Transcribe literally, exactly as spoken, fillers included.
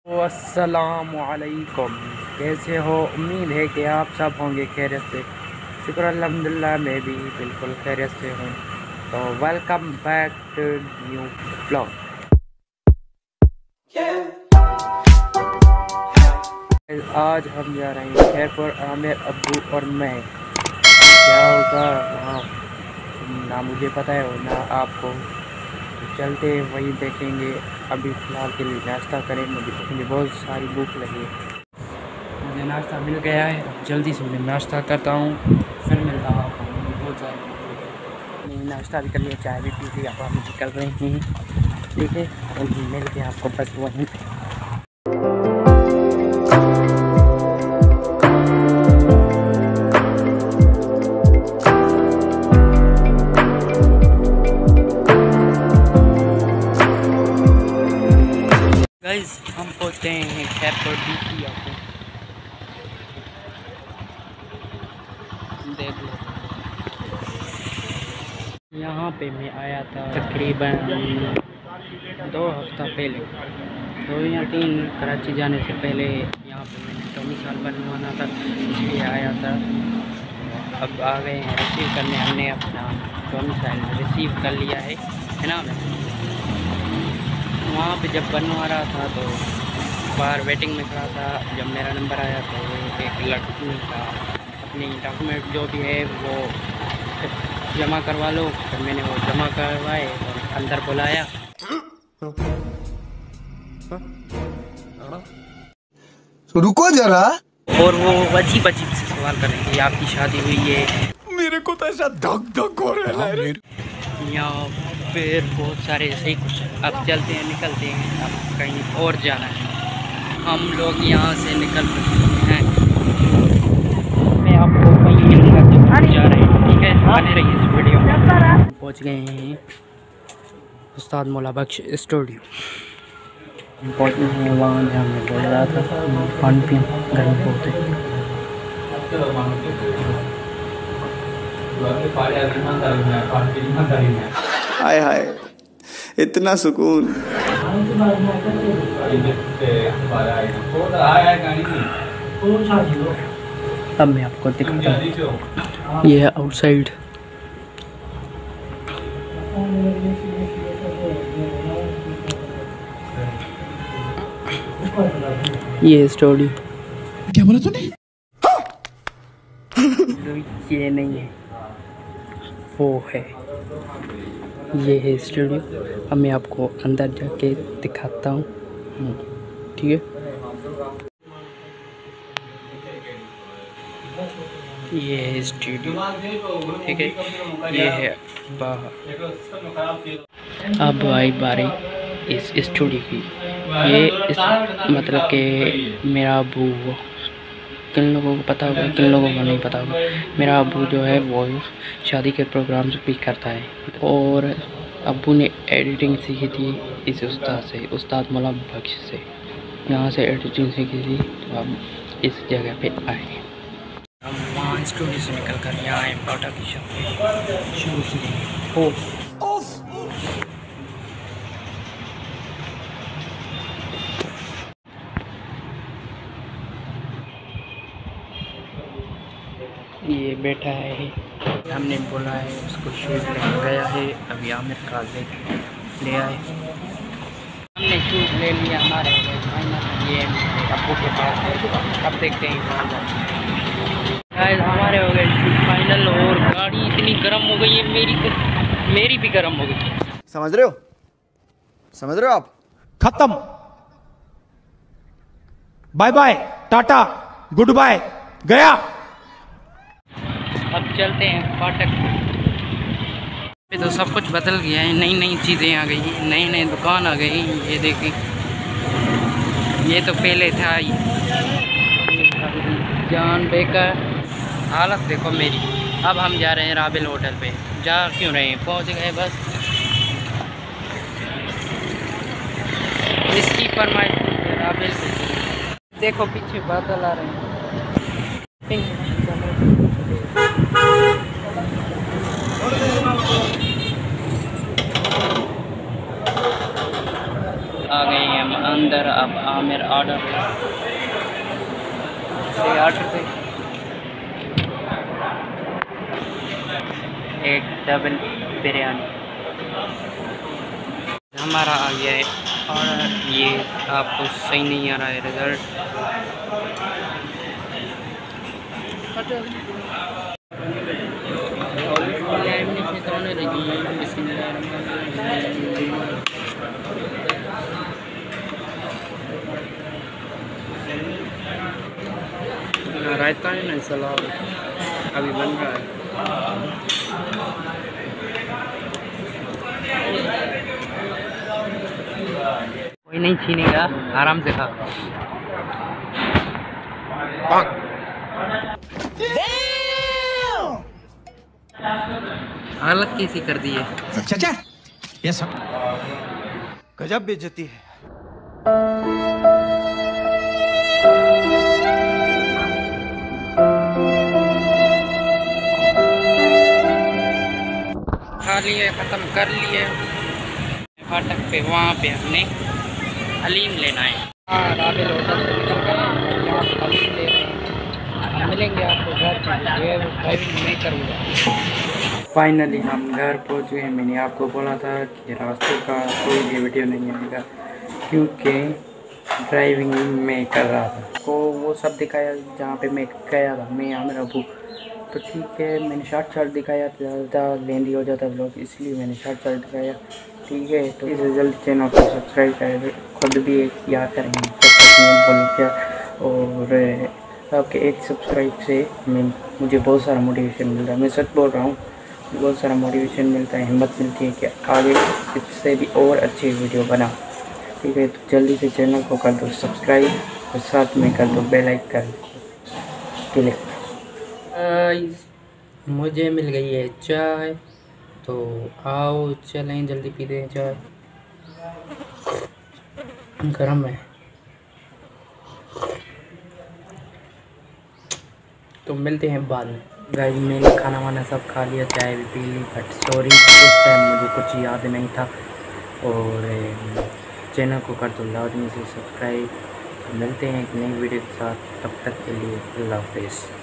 अस्सलामुअलैकुम, कैसे हो? उम्मीद है कि आप सब होंगे खैरियत से। शुक्र अल्हम्दुलिल्लाह, मैं भी बिल्कुल खैरियत से हूँ। तो welcome back to new blog. आज हम जा रहे हैं खैरपुर, आमिर, अब्बू और मैं। क्या होगा वहाँ ना मुझे पता है और ना आपको। चलते वही देखेंगे। अभी फ़िलहाल के लिए नाश्ता करें, मुझे मुझे बहुत सारी भूख लगी है। मुझे नाश्ता मिल गया है, जल्दी से मैं नाश्ता करता हूँ, फिर मिलता हूँ आपको। मुझे बहुत सारी नहीं नाश्ता भी कर लिया, चाय भी पी ली, अब हम निकल रहे हैं। ठीक है, और मिलते हैं आपको बस वहीं। गाइस, हम पहुँचते हैं खैरपुर डी आपको देख लो। यहाँ पे मैं आया था तकरीबन दो हफ्ता पहले, दो या तीन। कराची जाने से पहले यहाँ पे मैंने डोमिसाइल बनवाना था, इसलिए आया था। अब आ गए हैं रिसीव करने, हमने अपना डोमिसाइल रिसीव कर लिया है है ना। वहाँ पे जब बनवा रहा था तो बाहर वेटिंग में खड़ा था। जब मेरा नंबर आया तो एक लड़की का अपनी डॉक्यूमेंट जो भी है वो जमा करवा लो, तो मैंने वो जमा करवाए और अंदर बुलाया। तो रुको जरा। और वो अजीब अजीब से सवाल कर रहे थे, आपकी शादी हुई है? मेरे को तो ऐसा धक धक हो रहा है या फिर बहुत सारे ऐसे ही कुछ। अब चलते हैं, निकलते हैं, अब कहीं और जाना है। हम लोग यहाँ से निकल रहे हैं, मैं आपको वहीं मिलूँगा जब हम जा रहे हैं। ठीक है, बने रहिए इस वीडियो में। पहुँच गए हैं उस्ताद मौला बख्श स्टूडियो। हम पहुँच गए हैं वहाँ जहाँ मैं बोल रहा था पानी पी गर्मी बहुत है। हाय हाय, इतना सुकून। अब मैं आपको दिखाता हूँ, ये है आउटसाइड। ये स्टूडियो। क्या बोला तूने? ये नहीं है, वो है, ये है स्टूडियो। अब मैं आपको अंदर जाके दिखाता हूँ। ठीक है, ये है स्टूडियो। ठीक है, ये है बाहर। अब आई बारी इस स्टूडियो की। ये इस मतलब कि मेरा अबू, किन लोगों को पता होगा, किन लोगों को नहीं पता होगा। मेरा अबू जो है वो शादी के प्रोग्राम्स भी करता है, और अबू ने एडिटिंग सीखी थी इस उस्ताद से, उस्ताद मौला बख्श से। यहाँ से एडिटिंग सीखी थी, तो हम इस जगह पे आए। हम वहाँ स्टूडियो से निकल कर यहाँ आए बाटा की शॉप पे शूज़ लेंगे। ओ ये बैठा है, हमने बोला है उसको शूज़ लेने गया है। अभी आमिर का ले ले आए, हमने शूज़ ले लिया हमारे। ये अब्बू के पास है, अब देखते हैं। गाइस, हमारे हो गए शूज़ फाइनल, और गाड़ी इतनी गर्म हो गई है, मेरी मेरी भी गर्म हो गई। समझ रहे हो? समझ रहे हो आप? खत्म, bye bye, tata, goodbye, गया। अब चलते हैं फाटक। ये तो सब कुछ बदल गया है, नई नई चीज़ें आ गई हैं, नई नई दुकान आ गई। ये देखें, ये तो पहले था ही जान बेकार। हालत देखो मेरी। अब हम जा रहे हैं राबिल होटल पे। जा क्यों रहे हैं, पहुंच गए बस। इसकी फरमाइश राबिल पे। देखो पीछे बादल आ रहे हैं। आ गए हैं हम अंदर अब आमिर ऑर्डर ऑर्डर पे एक डबल बिरयानी हमारा आ गया है ऑर्डर। ये आपको सही नहीं आ रहा है रिज़ल्ट। रायता है ना सलाद अभी बन रहा है। कोई नहीं छीनेगा, आराम से खा। हालत कैसी कर दी है चाचा ये सब गजब बेइज्जती है। खा लिए, ख़त्म कर लिए। फाटक पे वहाँ पे हमने हलीम लेना है। हाँ राबिल होटल से निकल गए, यहाँ पे हलीम ले रहे हैं। मिलेंगे आपको घर पे, ये ड्राइविंग नहीं करूँगा। फाइनली हम घर पहुँच गए। मैंने आपको बोला था कि रास्ते का कोई भी वीडियो नहीं आएगा क्योंकि ड्राइविंग मैं कर रहा था। को वो सब दिखाया जहाँ पे मैं गया था, मैं यहाँ मेरा अबू। तो ठीक है, मैंने शॉर्ट शॉर्ट दिखाया, ज़्यादा लेंदी हो जाता ब्लॉग, इसलिए मैंने शॉर्ट शॉर्ट दिखाया। ठीक है, तो इस जल्द चैनल को सब्सक्राइब करें, खुद भी एक याद करेंगे बोल क्या। और आपके एक सब्सक्राइब से मैं मुझे बहुत सारा मोटिवेशन मिलता है। मैं सच बोल रहा हूँ, बहुत सारा मोटिवेशन मिलता है, हिम्मत मिलती है कि आगे इससे भी और अच्छी वीडियो बना। ठीक है, तो जल्दी से चैनल को कर दो सब्सक्राइब और साथ में कर दो बेल आइकन क्लिक। मुझे मिल गई है चाय, तो आओ चलें जल्दी पीते हैं चाय। गरम है तो मिलते हैं बाद में। गाइस मैंने खाना वाना सब खा लिया, चाय भी पी ली, बट सॉरी उस टाइम मुझे कुछ याद नहीं था। और चैनल को कर दो लाजमी से सब्सक्राइब। मिलते हैं एक नई वीडियो के साथ, तब तक के लिए अल्लाह हाफ़िज़।